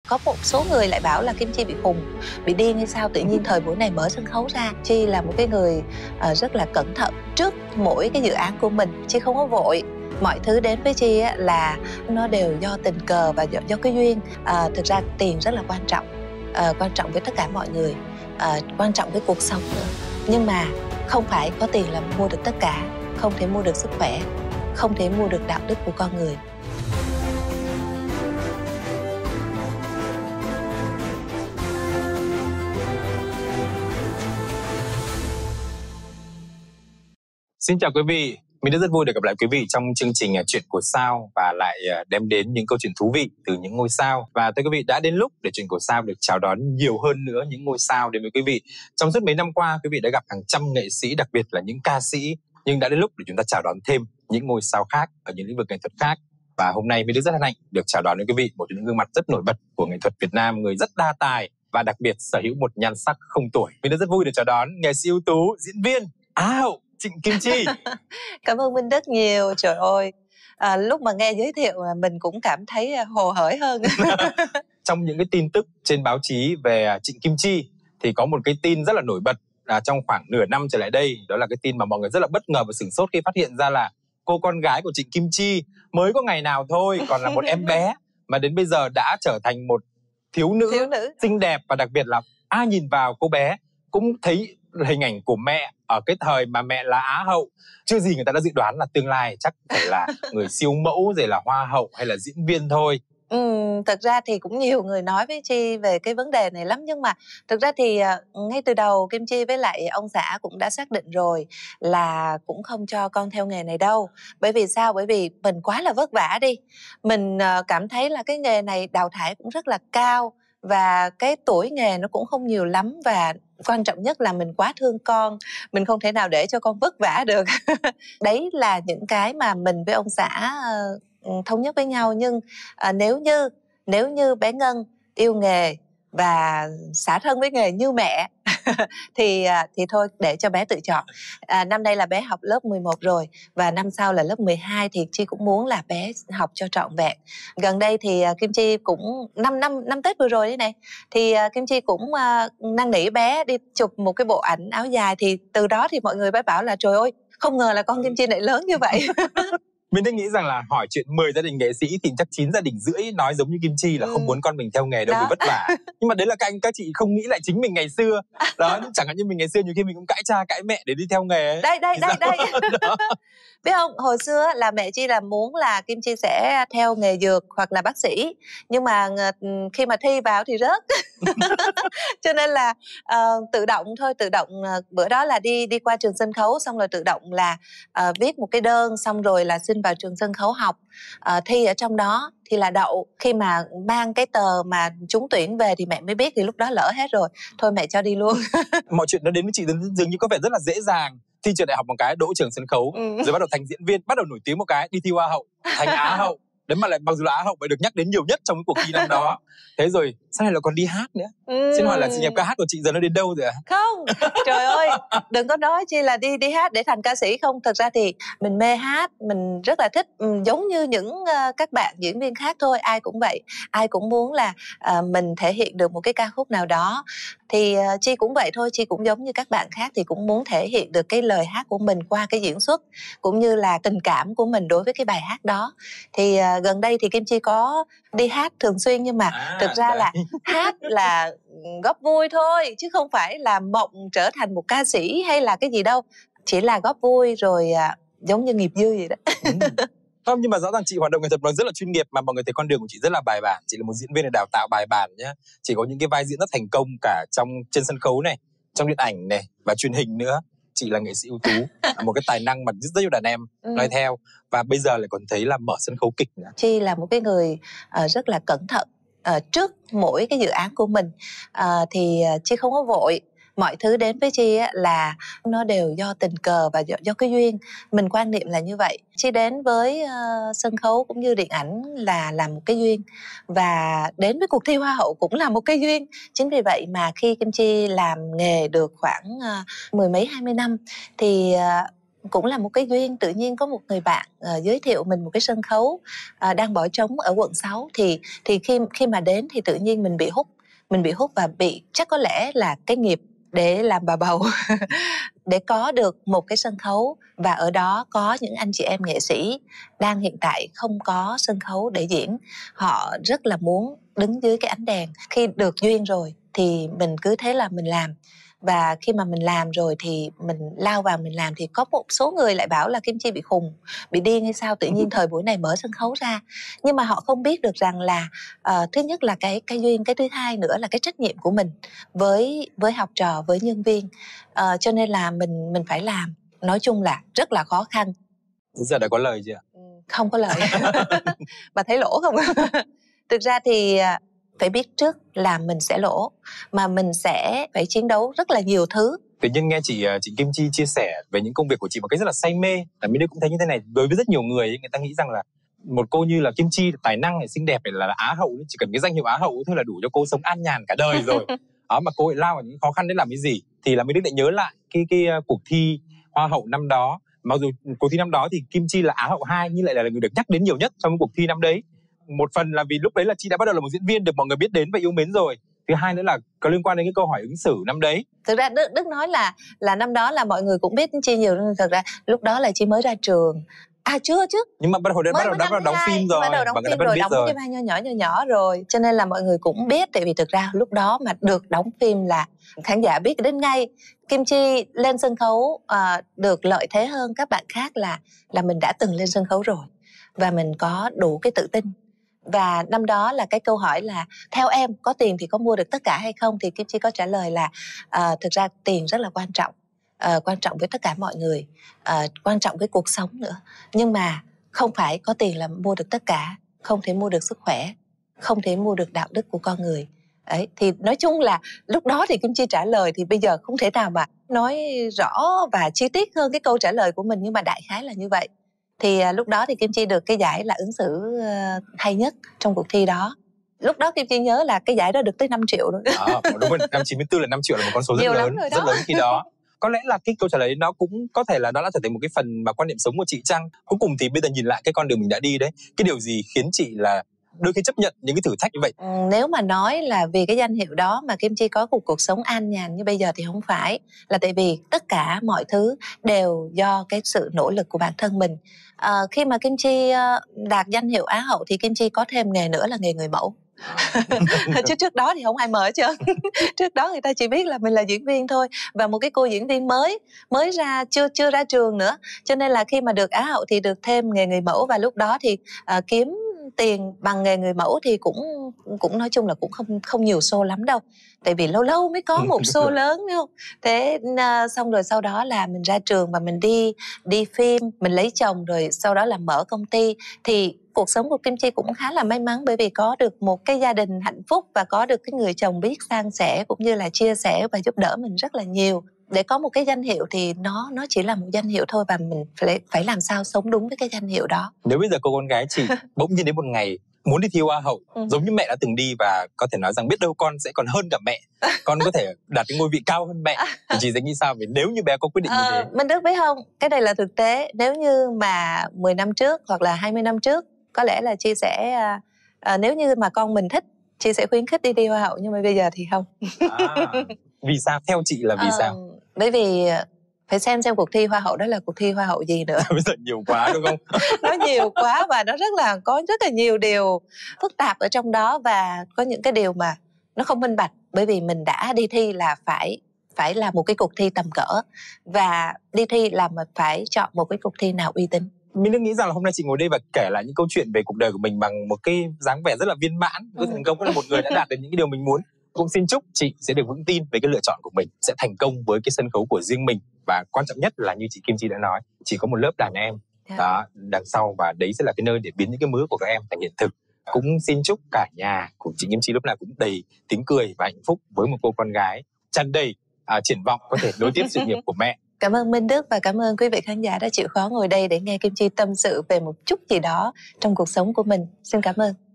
Có một số người lại bảo là Kim Chi bị khùng, bị điên hay sao, tự nhiên thời buổi này mở sân khấu ra. Chi là một cái người rất là cẩn thận trước mỗi cái dự án của mình. Chi không có vội. Mọi thứ đến với Chi là nó đều do tình cờ và do cái duyên. Thực ra tiền rất là quan trọng với tất cả mọi người, quan trọng với cuộc sống nữa. Nhưng mà không phải có tiền là mua được tất cả, không thể mua được sức khỏe, không thể mua được đạo đức của con người. Xin chào quý vị, mình rất vui được gặp lại quý vị trong chương trình Chuyện của Sao và lại đem đến những câu chuyện thú vị từ những ngôi sao. Và thưa quý vị, đã đến lúc để Chuyện của Sao được chào đón nhiều hơn nữa những ngôi sao đến với quý vị. Trong suốt mấy năm qua, quý vị đã gặp hàng trăm nghệ sĩ, đặc biệt là những ca sĩ, nhưng đã đến lúc để chúng ta chào đón thêm những ngôi sao khác ở những lĩnh vực nghệ thuật khác. Và hôm nay mình rất hân hạnh được chào đón với quý vị một trong những gương mặt rất nổi bật của nghệ thuật Việt Nam, người rất đa tài và đặc biệt sở hữu một nhan sắc không tuổi. Mình rất vui được chào đón nghệ sĩ ưu tú, diễn viên, Á hậu Trịnh Kim Chi. Cảm ơn Minh rất nhiều. Trời ơi, lúc mà nghe giới thiệu mình cũng cảm thấy hồ hởi hơn. Trong những cái tin tức trên báo chí về Trịnh Kim Chi thì có một cái tin rất là nổi bật trong khoảng nửa năm trở lại đây. Đó là cái tin mà mọi người rất là bất ngờ và sửng sốt khi phát hiện ra là cô con gái của Trịnh Kim Chi mới có ngày nào thôi, còn là một em bé mà đến bây giờ đã trở thành một thiếu nữ xinh đẹp, và đặc biệt là ai nhìn vào cô bé cũng thấy hình ảnh của mẹ ở cái thời mà mẹ là Á hậu. Chưa gì người ta đã dự đoán là tương lai chắc phải là người siêu mẫu, rồi là hoa hậu hay là diễn viên thôi. Thật ra thì cũng nhiều người nói với Chi về cái vấn đề này lắm, nhưng mà thực ra thì ngay từ đầu Kim Chi với lại ông xã cũng đã xác định rồi là cũng không cho con theo nghề này đâu. Bởi vì sao? Bởi vì mình quá là vất vả đi. Mình cảm thấy là cái nghề này đào thải cũng rất là cao, và cái tuổi nghề nó cũng không nhiều lắm, và quan trọng nhất là mình quá thương con, mình không thể nào để cho con vất vả được. Đấy là những cái mà mình với ông xã thống nhất với nhau. Nhưng nếu như bé Ngân yêu nghề và xả thân với nghề như mẹ thì thôi để cho bé tự chọn. Năm nay là bé học lớp 11 rồi, và năm sau là lớp 12 thì Chi cũng muốn là bé học cho trọn vẹn. Gần đây thì Kim Chi cũng năm Tết vừa rồi đấy này, thì Kim Chi cũng năn nỉ bé đi chụp một cái bộ ảnh áo dài, thì từ đó thì mọi người mới bảo là trời ơi, không ngờ là con Kim Chi lại lớn như vậy. Mình đang nghĩ rằng là hỏi chuyện 10 gia đình nghệ sĩ thì chắc 9 gia đình rưỡi nói giống như Kim Chi là không muốn con mình theo nghề đâu vì vất vả. Nhưng mà đấy là các chị không nghĩ lại chính mình ngày xưa. Đó, chẳng hạn như mình ngày xưa nhiều khi mình cũng cãi cha cãi mẹ để đi theo nghề ấy. Đây. Biết không, hồi xưa là mẹ Chi là muốn là Kim Chi sẽ theo nghề dược hoặc là bác sĩ, nhưng mà khi mà thi vào thì rớt. Cho nên là tự động thôi, bữa đó là đi qua trường sân khấu, xong rồi tự động là viết một cái đơn, xong rồi là xin vào trường sân khấu học, thi ở trong đó thì là đậu. Khi mà mang cái tờ mà trúng tuyển về thì mẹ mới biết, thì lúc đó lỡ hết rồi, thôi mẹ cho đi luôn. Mọi chuyện nó đến với chị dường như có vẻ rất là dễ dàng. Thi trường đại học một cái đỗ trường sân khấu, rồi bắt đầu thành diễn viên, bắt đầu nổi tiếng một cái đi thi hoa hậu, thành Á hậu. Đấy mà lại mặc dù là Á hậu phải được nhắc đến nhiều nhất trong cái cuộc thi năm đó. Thế rồi sau này là còn đi hát nữa. Xin hỏi là sự nghiệp ca hát của chị giờ nó đến đâu rồi ạ? Không, trời ơi, đừng có nói Chi là đi hát để thành ca sĩ không. Thật ra thì mình mê hát, mình rất là thích, giống như những các bạn diễn viên khác thôi. Ai cũng vậy, ai cũng muốn là mình thể hiện được một cái ca khúc nào đó. Thì Chi cũng vậy thôi, Chi cũng giống như các bạn khác thì cũng muốn thể hiện được cái lời hát của mình qua cái diễn xuất, cũng như là tình cảm của mình đối với cái bài hát đó. Thì gần đây thì Kim Chi có đi hát thường xuyên, nhưng mà thực ra là hát là góp vui thôi, chứ không phải là mộng trở thành một ca sĩ hay là cái gì đâu. Chỉ là góp vui rồi, giống như nghiệp dư vậy đó. Không, nhưng mà rõ ràng chị hoạt động nghệ thuật nó rất là chuyên nghiệp, mà mọi người thấy con đường của chị rất là bài bản. Chị là một diễn viên được đào tạo bài bản nhé. Chị có những cái vai diễn rất thành công cả trên sân khấu này, trong điện ảnh này và truyền hình nữa. Chị là nghệ sĩ ưu tú, một cái tài năng mà rất nhiều đàn em nói theo, và bây giờ lại còn thấy là mở sân khấu kịch nữa. Chi là một cái người rất là cẩn thận trước mỗi cái dự án của mình, thì Chi không có vội. Mọi thứ đến với Chi là nó đều do tình cờ và do cái duyên. Mình quan niệm là như vậy. Chi đến với sân khấu cũng như điện ảnh là một cái duyên, và đến với cuộc thi Hoa hậu cũng là một cái duyên. Chính vì vậy mà khi Kim Chi làm nghề được khoảng 10 mấy 20 năm thì cũng là một cái duyên, tự nhiên có một người bạn giới thiệu mình một cái sân khấu đang bỏ trống ở quận 6, thì khi mà đến thì tự nhiên mình bị hút và chắc có lẽ là cái nghiệp để làm bà bầu để có được một cái sân khấu, và ở đó có những anh chị em nghệ sĩ đang hiện tại không có sân khấu để diễn. Họ rất là muốn đứng dưới cái ánh đèn. Khi được duyên rồi thì mình cứ thế là mình làm. Và khi mà mình làm rồi thì mình lao vào mình làm, thì có một số người lại bảo là Kim Chi bị khùng, bị điên hay sao, tự nhiên thời buổi này mở sân khấu ra. Nhưng mà họ không biết được rằng là thứ nhất là cái duyên, cái thứ hai nữa là cái trách nhiệm của mình với học trò, với nhân viên. Cho nên là mình phải làm. Nói chung là rất là khó khăn. Giờ đã có lời chưa ạ? Không có lời. Bà thấy lỗ không? Thực ra thì phải biết trước là mình sẽ lỗ, mà mình sẽ phải chiến đấu rất là nhiều thứ. Tự nhiên nghe chị Kim Chi chia sẻ về những công việc của chị một cách rất là say mê, là mình cũng thấy như thế này. Đối với rất nhiều người ấy, người ta nghĩ rằng là một cô như là Kim Chi tài năng này, xinh đẹp này, là Á hậu, chỉ cần cái danh hiệu Á hậu thôi là đủ cho cô sống an nhàn cả đời rồi. Đó, mà cô ấy lao vào những khó khăn để làm cái gì? Thì là mình lại nhớ lại cái cuộc thi Hoa hậu năm đó. Mặc dù cuộc thi năm đó thì Kim Chi là Á hậu 2, nhưng lại là người được nhắc đến nhiều nhất trong cuộc thi năm đấy. Một phần là vì lúc đấy là chị đã bắt đầu là một diễn viên được mọi người biết đến và yêu mến rồi. Thứ hai nữa là có liên quan đến cái câu hỏi ứng xử năm đấy. Thực ra Đức nói là năm đó là mọi người cũng biết Chi nhiều, nhưng thật ra lúc đó là Chi mới ra trường. Chưa chứ. Nhưng mà bắt đầu đóng phim rồi. Bắt đầu đóng phim rồi, đóng cái vai nhỏ rồi. Cho nên là mọi người cũng biết, tại vì thực ra lúc đó mà được đóng phim là khán giả biết đến ngay. Kim Chi lên sân khấu được lợi thế hơn các bạn khác là mình đã từng lên sân khấu rồi và mình có đủ cái tự tin. Và năm đó là cái câu hỏi là theo em có tiền thì có mua được tất cả hay không, thì Kim Chi có trả lời là thực ra tiền rất là quan trọng, quan trọng với tất cả mọi người, quan trọng với cuộc sống nữa, nhưng mà không phải có tiền là mua được tất cả. Không thể mua được sức khỏe, không thể mua được đạo đức của con người. Đấy, thì nói chung là lúc đó thì Kim Chi trả lời thì bây giờ không thể nào mà nói rõ và chi tiết hơn cái câu trả lời của mình, nhưng mà đại khái là như vậy. Thì lúc đó thì Kim Chi được cái giải là ứng xử hay nhất trong cuộc thi đó. Lúc đó Kim Chi nhớ là cái giải đó được tới 5 triệu rồi. Đúng rồi, năm 94 là 5 triệu là một con số rất lớn khi đó. Có lẽ là cái câu trả lời nó cũng có thể là nó đã trở thành một cái phần mà quan niệm sống của chị chăng? Cuối cùng thì bây giờ nhìn lại cái con đường mình đã đi đấy, cái điều gì khiến chị là đôi khi chấp nhận những cái thử thách như vậy? Nếu mà nói là vì cái danh hiệu đó mà Kim Chi có một cuộc sống an nhàn như bây giờ thì không phải. Là tại vì tất cả mọi thứ đều do cái sự nỗ lực của bản thân mình. Khi mà Kim Chi đạt danh hiệu Á hậu thì Kim Chi có thêm nghề nữa là nghề người mẫu. Chứ trước đó thì không ai mời hết trơn. Trước đó người ta chỉ biết là mình là diễn viên thôi, và một cái cô diễn viên mới ra, chưa ra trường nữa. Cho nên là khi mà được Á hậu thì được thêm nghề người mẫu, và lúc đó thì kiếm tiền bằng nghề người mẫu thì cũng nói chung là cũng không nhiều show lắm đâu, tại vì lâu lâu mới có một show lớn, đúng không? Thế xong rồi sau đó là mình ra trường và mình đi phim, mình lấy chồng, rồi sau đó là mở công ty. Thì cuộc sống của Kim Chi cũng khá là may mắn, bởi vì có được một cái gia đình hạnh phúc và có được cái người chồng biết san sẻ cũng như là chia sẻ và giúp đỡ mình rất là nhiều. Để có một cái danh hiệu thì nó chỉ là một danh hiệu thôi, và mình phải làm sao sống đúng với cái danh hiệu đó. Nếu bây giờ cô con gái chị bỗng nhiên đến một ngày muốn đi thi Hoa hậu giống như mẹ đã từng đi, và có thể nói rằng biết đâu con sẽ còn hơn cả mẹ, con có thể đạt cái ngôi vị cao hơn mẹ, thì chị sẽ nghĩ sao về nếu như bé có quyết định như thế? Minh Đức biết không, cái này là thực tế. Nếu như mà 10 năm trước hoặc là 20 năm trước, có lẽ là Chi sẽ nếu như mà con mình thích, Chi sẽ khuyến khích đi thi Hoa hậu, nhưng mà bây giờ thì không. Vì sao? Theo chị là vì sao? Bởi vì phải xem cuộc thi Hoa hậu đó là cuộc thi Hoa hậu gì nữa. Bây giờ nhiều quá đúng không? Nó nhiều quá và nó có rất là nhiều điều phức tạp ở trong đó, và có những cái điều mà nó không minh bạch. Bởi vì mình đã đi thi là phải là một cái cuộc thi tầm cỡ, và đi thi là mình phải chọn một cái cuộc thi nào uy tín. Mình đừng nghĩ rằng là hôm nay chị ngồi đây và kể lại những câu chuyện về cuộc đời của mình bằng một cái dáng vẻ rất là viên mãn, rất thành công, là một người đã đạt được những cái điều mình muốn. Cũng xin chúc chị sẽ được vững tin về cái lựa chọn của mình, sẽ thành công với cái sân khấu của riêng mình, và quan trọng nhất là như chị Kim Chi đã nói, chỉ có một lớp đàn em đó đằng sau, và đấy sẽ là cái nơi để biến những cái mơ của các em thành hiện thực. Cũng xin chúc cả nhà của chị Kim Chi lúc nào cũng đầy tiếng cười và hạnh phúc với một cô con gái tràn đầy triển vọng có thể nối tiếp sự nghiệp của mẹ. Cảm ơn Minh Đức và cảm ơn quý vị khán giả đã chịu khó ngồi đây để nghe Kim Chi tâm sự về một chút gì đó trong cuộc sống của mình. Xin cảm ơn.